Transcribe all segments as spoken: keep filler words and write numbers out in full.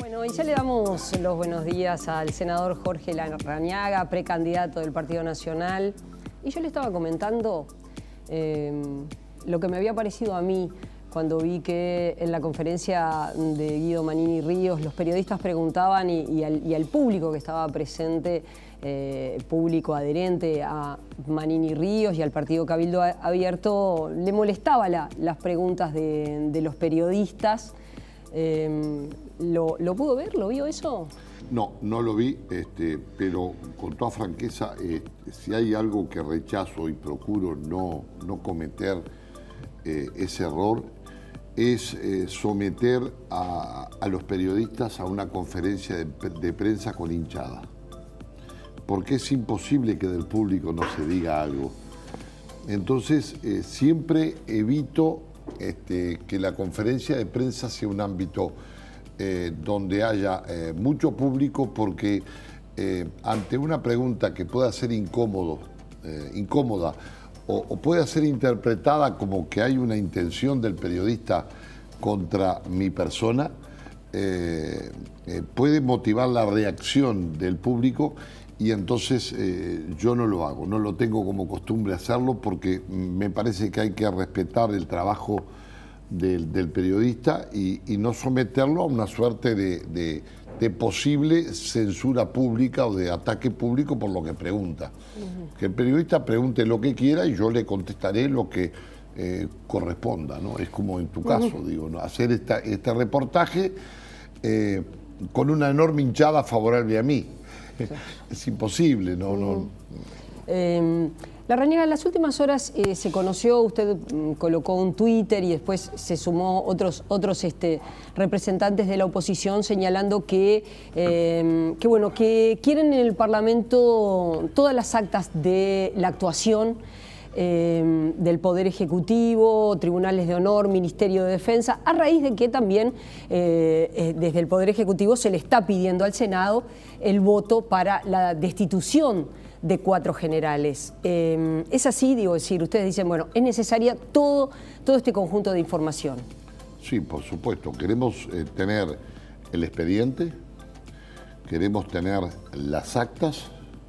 Bueno, y ya le damos los buenos días al senador Jorge Larrañaga, precandidato del Partido Nacional. Y yo le estaba comentando eh, lo que me había parecido a mí cuando vi que en la conferencia de Guido Manini Ríos los periodistas preguntaban y, y, al, y al público que estaba presente, eh, público adherente a Manini Ríos y al Partido Cabildo Abierto, le molestaba la, las preguntas de, de los periodistas. Eh, ¿lo, ¿Lo pudo ver? ¿Lo vio eso? No, no lo vi, este, pero con toda franqueza, eh, si hay algo que rechazo y procuro no, no cometer eh, ese error, es eh, someter a, a los periodistas a una conferencia de, de prensa con hinchada. Porque es imposible que del público no se diga algo. Entonces, eh, siempre evito este, que la conferencia de prensa sea un ámbito eh, donde haya eh, mucho público, porque eh, ante una pregunta que pueda ser incómodo, eh, incómoda, O, o puede ser interpretada como que hay una intención del periodista contra mi persona, eh, eh, puede motivar la reacción del público y entonces eh, yo no lo hago, no lo tengo como costumbre hacerlo, porque me parece que hay que respetar el trabajo del, del periodista y, y no someterlo a una suerte de, de, de posible censura pública o de ataque público por lo que pregunta. Uh-huh. Que el periodista pregunte lo que quiera y yo le contestaré lo que eh, corresponda, ¿no? Es como en tu caso, uh-huh. digo, ¿no? Hacer esta, este reportaje eh, con una enorme hinchada favorable a mí. Sí. Es imposible, ¿no? Uh-huh. no eh... Larrañaga, en las últimas horas eh, se conoció, usted mm, colocó un Twitter y después se sumó otros, otros este, representantes de la oposición señalando que, eh, que, bueno, que quieren en el Parlamento todas las actas de la actuación eh, del Poder Ejecutivo, Tribunales de Honor, Ministerio de Defensa, a raíz de que también eh, eh, desde el Poder Ejecutivo se le está pidiendo al Senado el voto para la destitución de cuatro generales. Eh, es así, digo, es decir, ustedes dicen, bueno, es necesaria todo, todo este conjunto de información. Sí, por supuesto. Queremos eh, tener el expediente, queremos tener las actas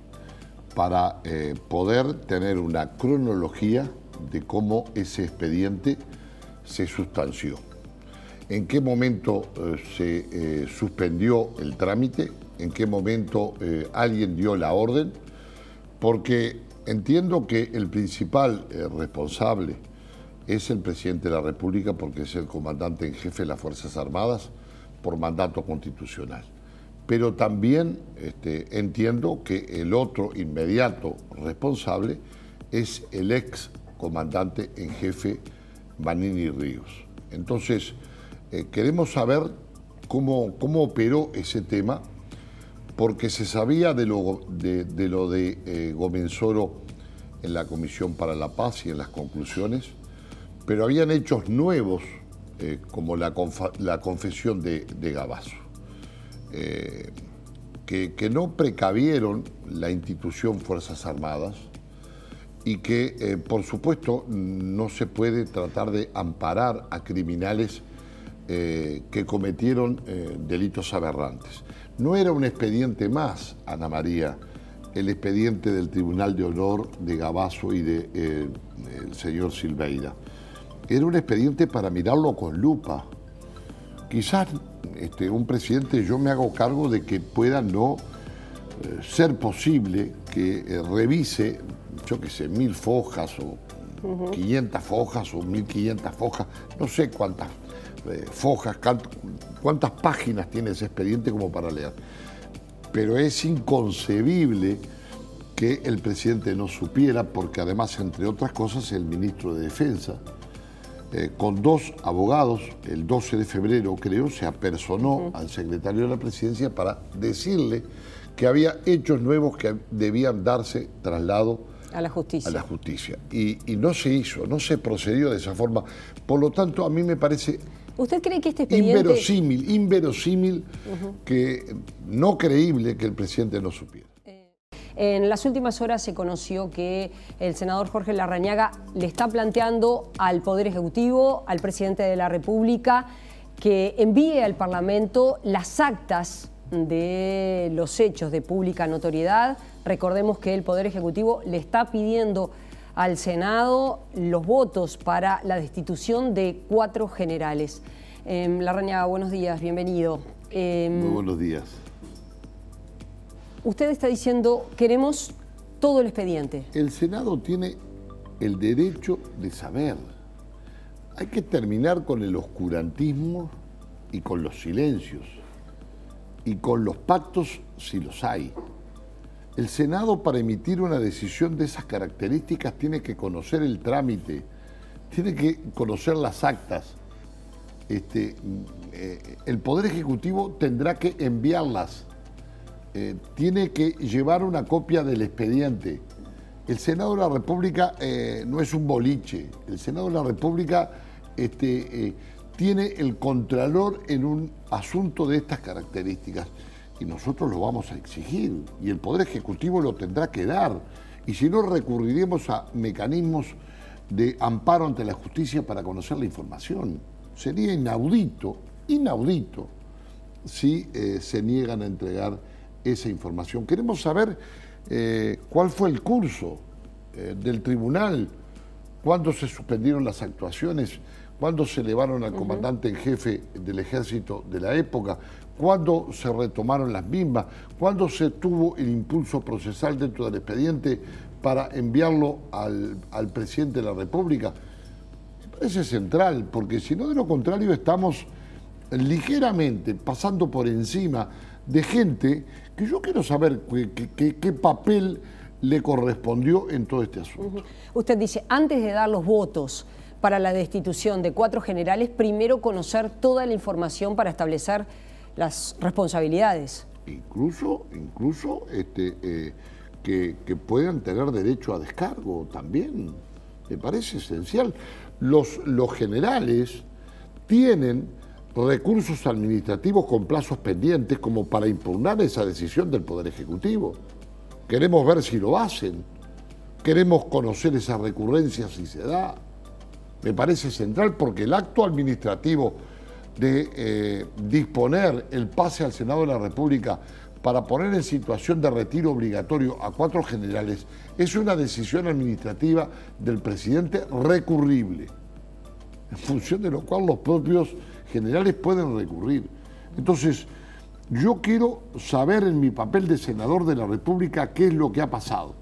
para eh, poder tener una cronología de cómo ese expediente se sustanció. En qué momento eh, se eh, suspendió el trámite, en qué momento eh, alguien dio la orden, porque entiendo que el principal eh, responsable es el presidente de la República, porque es el comandante en jefe de las Fuerzas Armadas por mandato constitucional. Pero también este, entiendo que el otro inmediato responsable es el ex comandante en jefe Manini Ríos. Entonces, eh, queremos saber cómo, cómo operó ese tema, porque se sabía de lo de, de, lo de eh, Gomenzoro en la Comisión para la Paz y en las conclusiones, pero habían hechos nuevos, eh, como la, la confesión de, de Gavazo, eh, que, que no precavieron la institución Fuerzas Armadas y que, eh, por supuesto, no se puede tratar de amparar a criminales eh, que cometieron eh, delitos aberrantes. No era un expediente más, Ana María, el expediente del Tribunal de Honor de Gavazo y del de, eh, señor Silveira. Era un expediente para mirarlo con lupa. Quizás este, un presidente, yo me hago cargo de que pueda no eh, ser posible que eh, revise, yo qué sé, mil fojas o uh-huh. quinientas fojas o mil quinientas fojas, no sé cuántas Eh, fojas, cuántas páginas tiene ese expediente como para leer. Pero es inconcebible que el presidente no supiera, porque además, entre otras cosas, el ministro de Defensa, eh, con dos abogados, el doce de febrero creo, se apersonó uh-huh. al secretario de la Presidencia para decirle que había hechos nuevos que debían darse traslado a la justicia. A la justicia. Y, y no se hizo, no se procedió de esa forma. Por lo tanto, a mí me parece... ¿Usted cree que este expediente... Inverosímil, inverosímil, uh-huh. que no creíble que el presidente no supiera. Eh, en las últimas horas se conoció que el senador Jorge Larrañaga le está planteando al Poder Ejecutivo, al presidente de la República, que envíe al Parlamento las actas de los hechos de pública notoriedad. Recordemos que el Poder Ejecutivo le está pidiendo al Senado los votos para la destitución de cuatro generales. Eh, Larrañaga, buenos días, bienvenido. Eh, Muy buenos días. Usted está diciendo, queremos todo el expediente. El Senado tiene el derecho de saber. Hay que terminar con el oscurantismo y con los silencios y con los pactos si los hay. El Senado, para emitir una decisión de esas características, tiene que conocer el trámite, tiene que conocer las actas. Este, eh, el Poder Ejecutivo tendrá que enviarlas, eh, tiene que llevar una copia del expediente. El Senado de la República eh, no es un boliche, el Senado de la República este, eh, tiene el contralor en un asunto de estas características. Y nosotros lo vamos a exigir, y el Poder Ejecutivo lo tendrá que dar. Y si no, recurriremos a mecanismos de amparo ante la justicia para conocer la información. Sería inaudito, inaudito, si eh, se niegan a entregar esa información. Queremos saber eh, cuál fue el curso eh, del tribunal, cuándo se suspendieron las actuaciones, cuándo se elevaron al comandante en jefe del ejército de la época, cuándo se retomaron las mismas, cuándo se tuvo el impulso procesal dentro del expediente para enviarlo al, al presidente de la República. Me parece central, porque si no, de lo contrario, estamos ligeramente pasando por encima de gente que yo quiero saber qué, qué, qué papel le correspondió en todo este asunto. Uh-huh. Usted dice, antes de dar los votos para la destitución de cuatro generales, primero conocer toda la información para establecer las responsabilidades. Incluso, incluso este, eh, que, que puedan tener derecho a descargo también, me parece esencial. Los, los generales tienen recursos administrativos con plazos pendientes como para impugnar esa decisión del Poder Ejecutivo. Queremos ver si lo hacen, queremos conocer esa recurrencia si se da. Me parece central porque el acto administrativo de eh, disponer el pase al Senado de la República para poner en situación de retiro obligatorio a cuatro generales es una decisión administrativa del presidente recurrible, en función de lo cual los propios generales pueden recurrir. Entonces, yo quiero saber en mi papel de senador de la República qué es lo que ha pasado,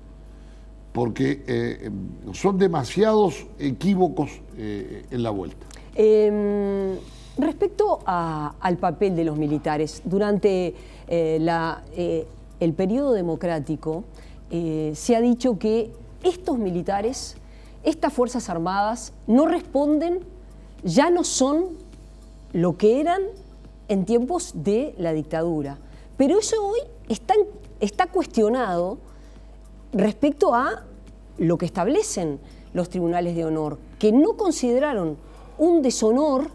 porque eh, son demasiados equívocos eh, en la vuelta. Eh... Respecto a, al papel de los militares, durante eh, la, eh, el periodo democrático eh, se ha dicho que estos militares, estas Fuerzas Armadas, no responden, ya no son lo que eran en tiempos de la dictadura. Pero eso hoy está, está cuestionado respecto a lo que establecen los tribunales de honor, que no consideraron un deshonor,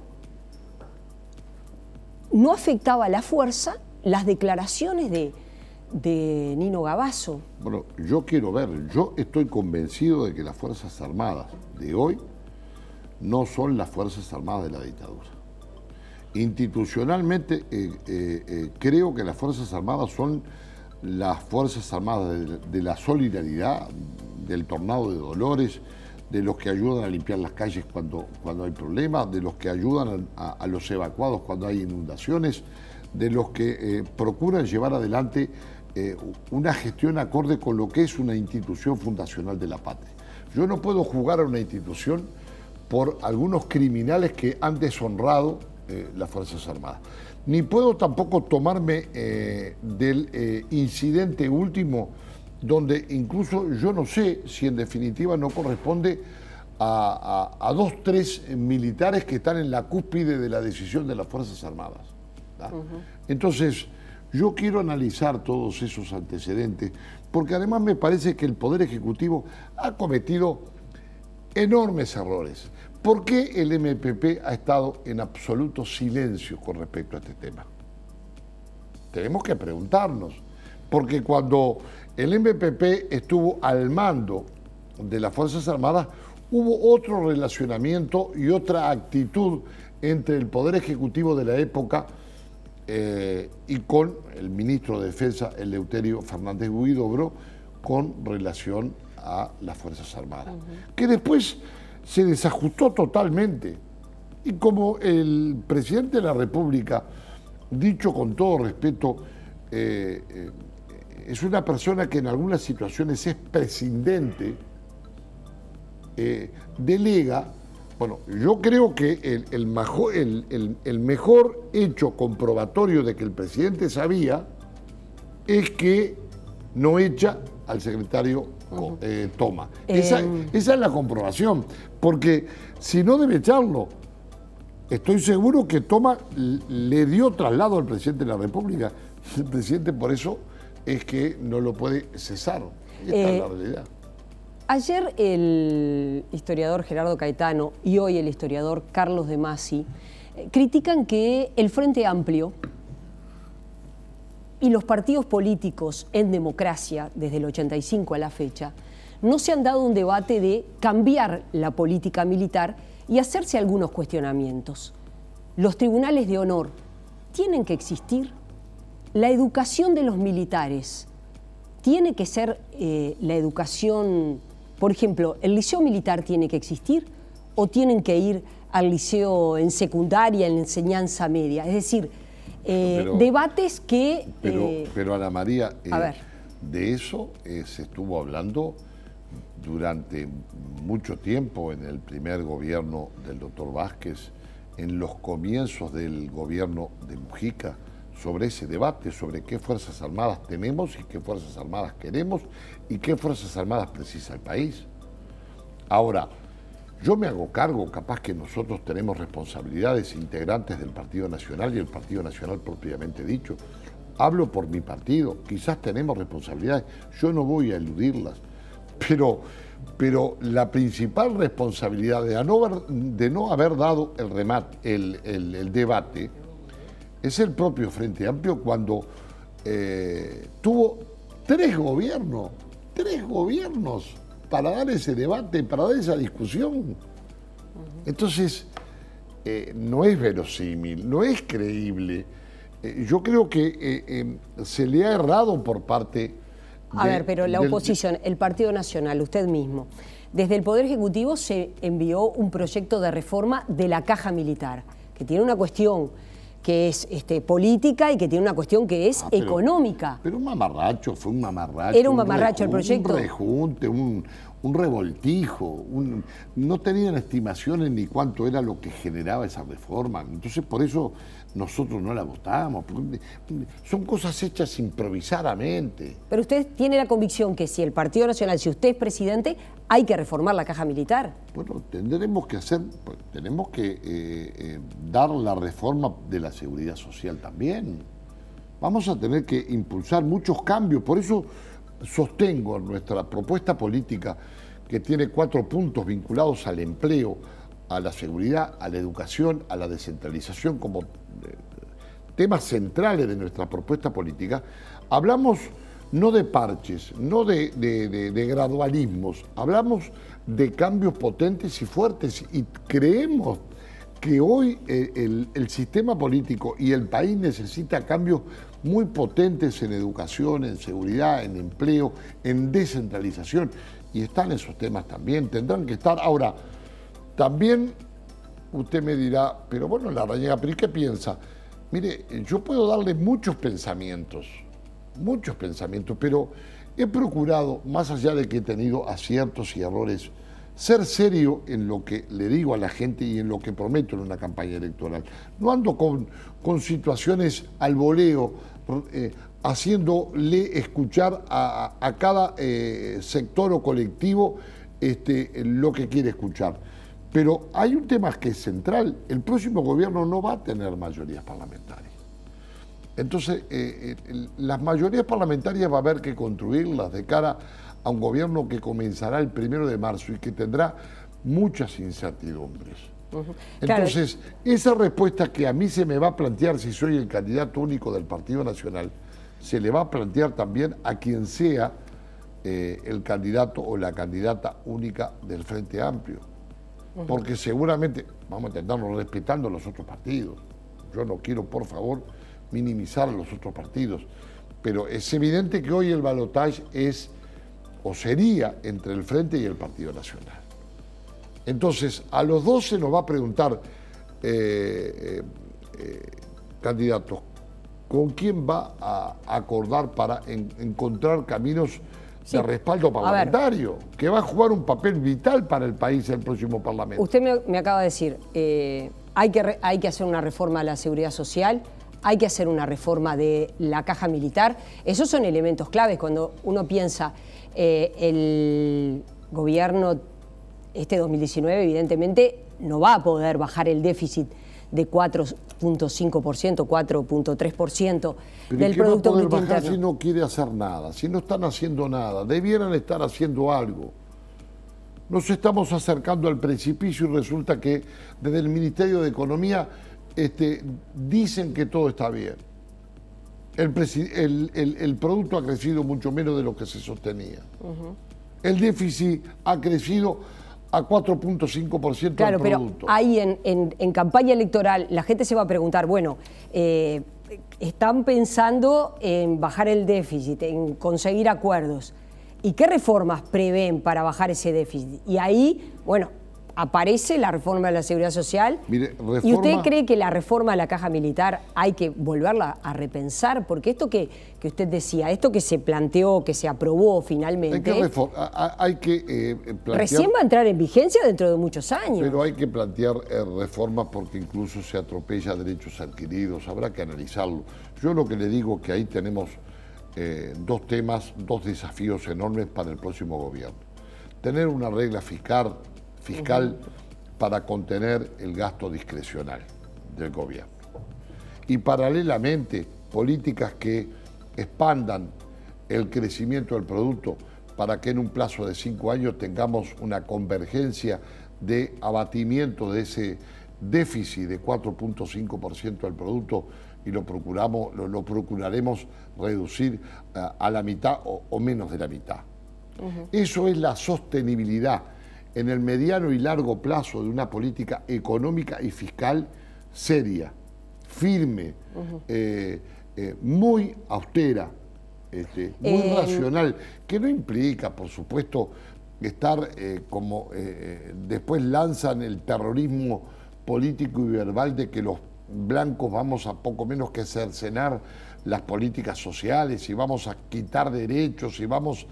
no afectaba a la fuerza las declaraciones de, de Nino Gavazo. Bueno, yo quiero ver, yo estoy convencido de que las Fuerzas Armadas de hoy no son las Fuerzas Armadas de la dictadura. Institucionalmente eh, eh, eh, creo que las Fuerzas Armadas son las Fuerzas Armadas de, de la solidaridad, del tornado de Dolores, de los que ayudan a limpiar las calles cuando, cuando hay problemas, de los que ayudan a, a los evacuados cuando hay inundaciones, de los que eh, procuran llevar adelante eh, una gestión acorde con lo que es una institución fundacional de la patria. Yo no puedo jugar a una institución por algunos criminales que han deshonrado eh, las Fuerzas Armadas. Ni puedo tampoco tomarme eh, del eh, incidente último, donde incluso yo no sé si en definitiva no corresponde a, a, a dos, tres militares que están en la cúspide de la decisión de las Fuerzas Armadas. Uh-huh. Entonces, yo quiero analizar todos esos antecedentes, porque además me parece que el Poder Ejecutivo ha cometido enormes errores. ¿Por qué el M P P ha estado en absoluto silencio con respecto a este tema? Tenemos que preguntarnos, porque cuando el M P P estuvo al mando de las Fuerzas Armadas, hubo otro relacionamiento y otra actitud entre el Poder Ejecutivo de la época eh, y con el ministro de Defensa, Eleuterio Fernández Huidobro, con relación a las Fuerzas Armadas, uh-huh. que después se desajustó totalmente. Y como el presidente de la República, dicho con todo respeto, eh, eh, es una persona que en algunas situaciones es prescindente, eh, delega. Bueno, yo creo que el, el, majo, el, el, el mejor hecho comprobatorio de que el presidente sabía es que no echa al secretario uh-huh. eh, Toma. Eh... Esa, esa es la comprobación, porque si no debe echarlo, estoy seguro que Toma le dio traslado al presidente de la República. El presidente por eso es que no lo puede cesar. Esta eh... es la realidad. Ayer el historiador Gerardo Caetano y hoy el historiador Carlos de Masi eh, critican que el Frente Amplio y los partidos políticos en democracia, desde el ochenta y cinco a la fecha, no se han dado un debate de cambiar la política militar y hacerse algunos cuestionamientos. ¿Los tribunales de honor tienen que existir? ¿La educación de los militares tiene que ser eh, la educación... Por ejemplo, ¿el liceo militar tiene que existir o tienen que ir al liceo en secundaria, en enseñanza media? Es decir, eh, pero, debates que... Pero, eh, pero Ana María, eh, a ver. de eso eh, se estuvo hablando durante mucho tiempo en el primer gobierno del doctor Vázquez, en los comienzos del gobierno de Mujica, sobre ese debate, sobre qué Fuerzas Armadas tenemos y qué Fuerzas Armadas queremos y qué Fuerzas Armadas precisa el país. Ahora, yo me hago cargo, capaz que nosotros tenemos responsabilidades integrantes del Partido Nacional y el Partido Nacional propiamente dicho. Hablo por mi partido, quizás tenemos responsabilidades, yo no voy a eludirlas, pero, pero la principal responsabilidad de no haber, de no haber dado el, remate, el, el, el debate es el propio Frente Amplio cuando eh, tuvo tres gobiernos, tres gobiernos para dar ese debate, para dar esa discusión. Entonces, eh, no es verosímil, no es creíble. Eh, yo creo que eh, eh, se le ha errado por parte de... A ver, pero la oposición, del, el Partido Nacional, usted mismo, desde el Poder Ejecutivo se envió un proyecto de reforma de la Caja Militar, que tiene una cuestión que es este, política y que tiene una cuestión que es ah, pero, económica. Pero un mamarracho, fue un mamarracho. Era un mamarracho un rejunte, el proyecto. Un rejunte, un, un revoltijo. Un, no tenían estimaciones ni cuánto era lo que generaba esa reforma. Entonces, por eso nosotros no la votamos. Son cosas hechas improvisadamente. Pero usted tiene la convicción que si el Partido Nacional, si usted es presidente, hay que reformar la Caja Militar. Bueno, tendremos que hacer, tenemos que eh, eh, dar la reforma de la seguridad social también. Vamos a tener que impulsar muchos cambios. Por eso sostengo nuestra propuesta política, que tiene cuatro puntos vinculados al empleo, a la seguridad, a la educación, a la descentralización como temas centrales de nuestra propuesta política. Hablamos no de parches, no de, de, de, de gradualismos, hablamos de cambios potentes y fuertes y creemos que hoy eh, el, el sistema político y el país necesita cambios muy potentes en educación, en seguridad, en empleo, en descentralización, y están esos temas también, tendrán que estar. Ahora, también usted me dirá, pero bueno, Larrañaga, ¿pero y qué piensa? Mire, yo puedo darle muchos pensamientos, muchos pensamientos, pero he procurado, más allá de que he tenido aciertos y errores, ser serio en lo que le digo a la gente y en lo que prometo en una campaña electoral. No ando con, con situaciones al voleo, eh, haciéndole escuchar a, a cada eh, sector o colectivo este, lo que quiere escuchar. Pero hay un tema que es central, el próximo gobierno no va a tener mayorías parlamentarias. Entonces, eh, eh, las mayorías parlamentarias va a haber que construirlas de cara a un gobierno que comenzará el primero de marzo y que tendrá muchas incertidumbres. Uh-huh. Entonces, claro, esa respuesta que a mí se me va a plantear si soy el candidato único del Partido Nacional, se le va a plantear también a quien sea eh, el candidato o la candidata única del Frente Amplio. Uh-huh. Porque seguramente, vamos a entendernos, respetando a los otros partidos. Yo no quiero, por favor, minimizar a los otros partidos, pero es evidente que hoy el balotaje es, o sería, entre el Frente y el Partido Nacional. Entonces, a los dos se nos va a preguntar, eh, eh, eh, candidatos, ¿con quién va a acordar para en, encontrar caminos sí. de respaldo parlamentario? Que va a jugar un papel vital para el país el próximo Parlamento. Usted me, me acaba de decir, eh, hay, que re, hay que hacer una reforma a la seguridad social, hay que hacer una reforma de la caja militar. Esos son elementos claves cuando uno piensa eh, el gobierno este dos mil diecinueve evidentemente no va a poder bajar el déficit de cuatro punto cinco por ciento, cuatro punto tres por ciento del Producto Bruto Interno. Si no quiere hacer nada, si no están haciendo nada, debieran estar haciendo algo. Nos estamos acercando al precipicio y resulta que desde el Ministerio de Economía este, dicen que todo está bien. El, el, el, el producto ha crecido mucho menos de lo que se sostenía. Uh-huh. El déficit ha crecido a cuatro punto cinco por ciento claro, del producto. Pero ahí en, en, en campaña electoral la gente se va a preguntar, bueno, eh, están pensando en bajar el déficit, en conseguir acuerdos. ¿Y qué reformas prevén para bajar ese déficit? Y ahí, bueno, aparece la reforma de la Seguridad Social. Mire, reforma... ¿Y usted cree que la reforma de la caja militar hay que volverla a repensar? Porque esto que, que usted decía, esto que se planteó, que se aprobó finalmente... Hay que, hay que eh, plantear... Recién va a entrar en vigencia dentro de muchos años. Pero hay que plantear eh, reformas porque incluso se atropella derechos adquiridos, habrá que analizarlo. Yo lo que le digo es que ahí tenemos eh, dos temas, dos desafíos enormes para el próximo gobierno. Tener una regla fiscal... fiscal para contener el gasto discrecional del gobierno. Y paralelamente, políticas que expandan el crecimiento del producto para que en un plazo de cinco años tengamos una convergencia de abatimiento de ese déficit de cuatro punto cinco por ciento del producto y lo, procuramos, lo, lo procuraremos reducir uh, a la mitad o, o menos de la mitad. Uh-huh. Eso es la sostenibilidad en el mediano y largo plazo de una política económica y fiscal seria, firme, uh-huh. eh, eh, muy austera, este, muy eh, racional, que no implica, por supuesto, estar eh, como eh, después lanzan el terrorismo político y verbal de que los blancos vamos a poco menos que cercenar las políticas sociales y vamos a quitar derechos y vamos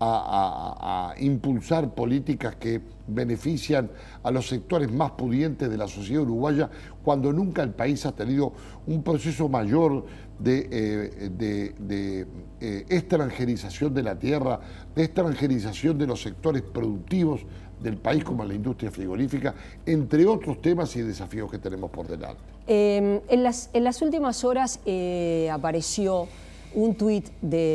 a, a, a impulsar políticas que benefician a los sectores más pudientes de la sociedad uruguaya, cuando nunca el país ha tenido un proceso mayor de, eh, de, de eh, extranjerización de la tierra, de extranjerización de los sectores productivos del país como la industria frigorífica, entre otros temas y desafíos que tenemos por delante. Eh, en, las, en las últimas horas eh, apareció un tuit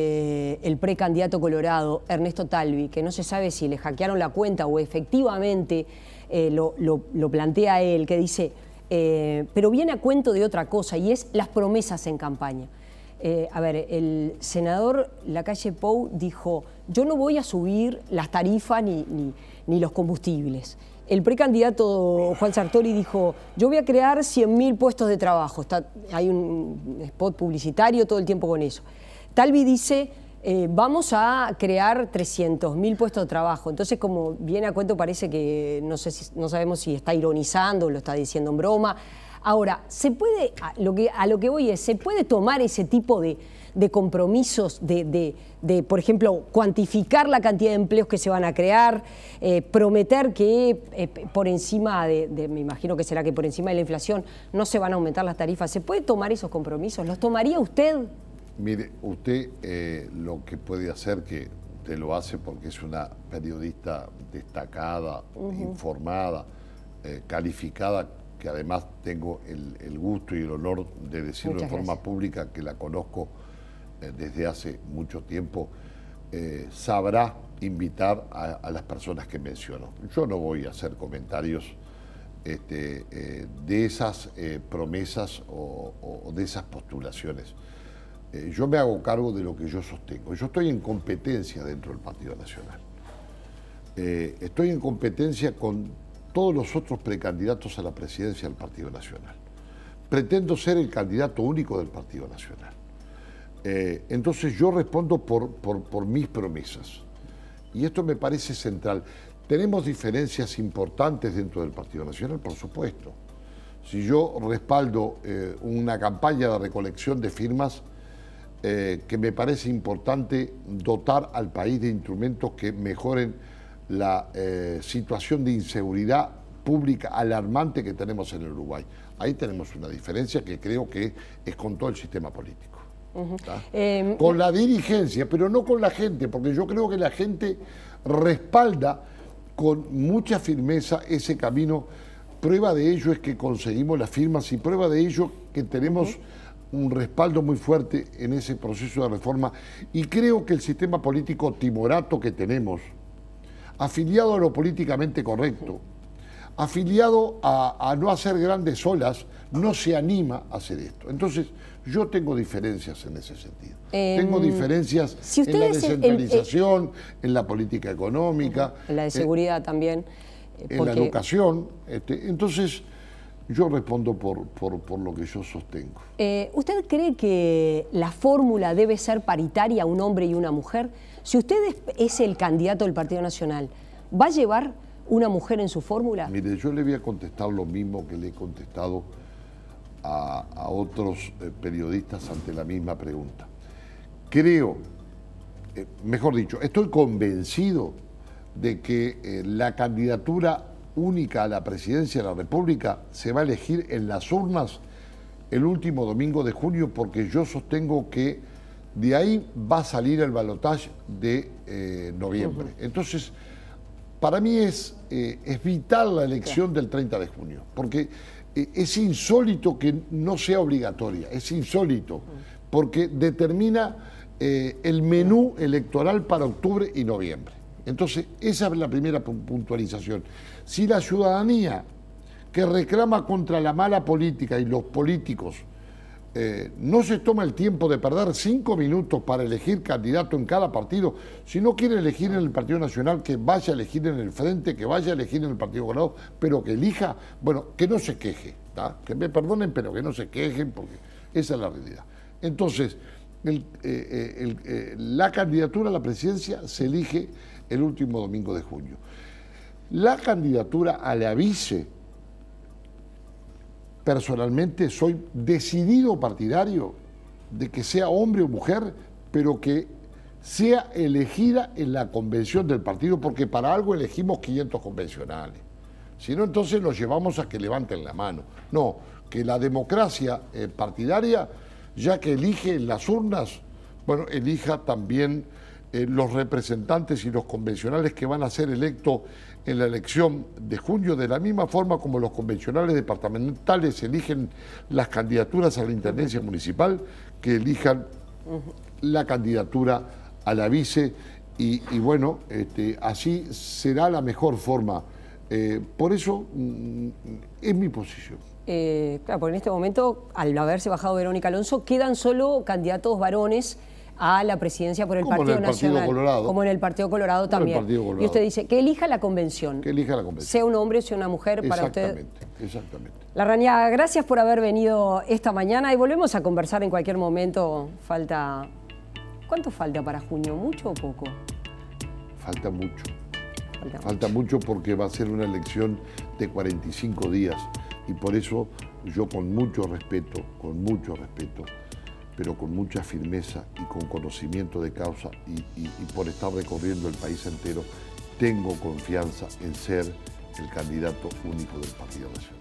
del precandidato colorado, Ernesto Talvi, que no se sabe si le hackearon la cuenta o efectivamente eh, lo, lo, lo plantea él, que dice, eh, pero viene a cuento de otra cosa, y es las promesas en campaña. Eh, a ver, el senador Lacalle Pou dijo, yo no voy a subir las tarifas ni, ni, ni los combustibles. El precandidato Juan Sartori dijo, yo voy a crear cien mil puestos de trabajo. Está, hay un spot publicitario todo el tiempo con eso. Talvi dice, eh, vamos a crear trescientos mil puestos de trabajo. Entonces, como viene a cuento, parece que no, sé si, no sabemos si está ironizando o lo está diciendo en broma. Ahora, se puede, a lo que, a lo que voy es, ¿se puede tomar ese tipo de, de compromisos, de, de, de, por ejemplo, cuantificar la cantidad de empleos que se van a crear, eh, prometer que eh, por encima de, de, me imagino que será que por encima de la inflación no se van a aumentar las tarifas? ¿Se puede tomar esos compromisos? ¿Los tomaría usted? Mire, usted eh, lo que puede hacer, que usted lo hace porque es una periodista destacada, uh-huh. informada, eh, calificada, que además tengo el, el gusto y el honor de decirlo Muchas de forma gracias. pública, que la conozco eh, desde hace mucho tiempo, eh, sabrá invitar a, a las personas que menciono. Yo no voy a hacer comentarios este, eh, de esas eh, promesas o, o de esas postulaciones. Eh, yo me hago cargo de lo que yo sostengo. Yo estoy en competencia dentro del Partido Nacional. Eh, estoy en competencia con todos los otros precandidatos a la presidencia del Partido Nacional. Pretendo ser el candidato único del Partido Nacional. Eh, entonces yo respondo por, por, por mis promesas. Y esto me parece central. ¿Tenemos diferencias importantes dentro del Partido Nacional? Por supuesto. Si yo respaldo eh, una campaña de recolección de firmas, eh, que me parece importante dotar al país de instrumentos que mejoren la eh, situación de inseguridad pública alarmante que tenemos en el Uruguay. Ahí tenemos una diferencia que creo que es con todo el sistema político. Uh-huh. eh, con la dirigencia, pero no con la gente, porque yo creo que la gente respalda con mucha firmeza ese camino. Prueba de ello es que conseguimos las firmas y prueba de ello que tenemos uh-huh. un respaldo muy fuerte en ese proceso de reforma, y creo que el sistema político timorato que tenemos, afiliado a lo políticamente correcto, afiliado a, a no hacer grandes olas, no se anima a hacer esto. Entonces, yo tengo diferencias en ese sentido. Eh, tengo diferencias si en la descentralización, el, el, en la política económica. En la de seguridad en, también. Porque... En la educación. Este, entonces, yo respondo por, por, por lo que yo sostengo. Eh, ¿Usted cree que la fórmula debe ser paritaria, un hombre y una mujer? Si usted es, es el candidato del Partido Nacional, ¿va a llevar una mujer en su fórmula? Mire, yo le voy a contestar lo mismo que le he contestado a, a otros eh, periodistas ante la misma pregunta. Creo, eh, mejor dicho, estoy convencido de que eh, la candidatura única a la presidencia de la República se va a elegir en las urnas el último domingo de junio, porque yo sostengo que de ahí va a salir el balotaje de eh, noviembre. Uh-huh. Entonces, para mí es, eh, es vital la elección del treinta de junio, porque eh, es insólito que no sea obligatoria, es insólito, porque determina eh, el menú electoral para octubre y noviembre. Entonces, esa es la primera puntualización. Si la ciudadanía que reclama contra la mala política y los políticos Eh, no se toma el tiempo de perder cinco minutos para elegir candidato en cada partido, si no quiere elegir en el Partido Nacional, que vaya a elegir en el Frente, que vaya a elegir en el Partido Colorado, pero que elija, bueno, que no se queje, ¿tá? Que me perdonen, pero que no se quejen, porque esa es la realidad. Entonces, el, eh, el, eh, la candidatura a la presidencia se elige el último domingo de junio. La candidatura a la vice, personalmente soy decidido partidario de que sea hombre o mujer, pero que sea elegida en la convención del partido, porque para algo elegimos quinientos convencionales. Si no, entonces los llevamos a que levanten la mano. No, que la democracia eh, partidaria, ya que elige en las urnas, bueno, elija también eh, los representantes y los convencionales que van a ser electos en la elección de junio, de la misma forma como los convencionales departamentales eligen las candidaturas a la intendencia municipal, que elijan la candidatura a la vice, y, y bueno, este, así será la mejor forma. Eh, por eso mm, es mi posición. Eh, claro, porque en este momento, al haberse bajado Verónica Alonso, quedan solo candidatos varones a la presidencia por el como Partido en el Nacional. Partido Colorado. Como en el Partido Colorado como también. El Partido Colorado. Y usted dice que elija la convención. Que elija la convención. Sea un hombre o sea una mujer para usted. Exactamente, exactamente. Larrañaga, gracias por haber venido esta mañana y volvemos a conversar en cualquier momento. Falta... ¿Cuánto falta para junio? ¿Mucho o poco? Falta mucho. Falta, falta mucho. mucho porque va a ser una elección de cuarenta y cinco días, y por eso yo con mucho respeto, con mucho respeto, pero con mucha firmeza y con conocimiento de causa, y, y, y por estar recorriendo el país entero, tengo confianza en ser el candidato único del Partido Nacional.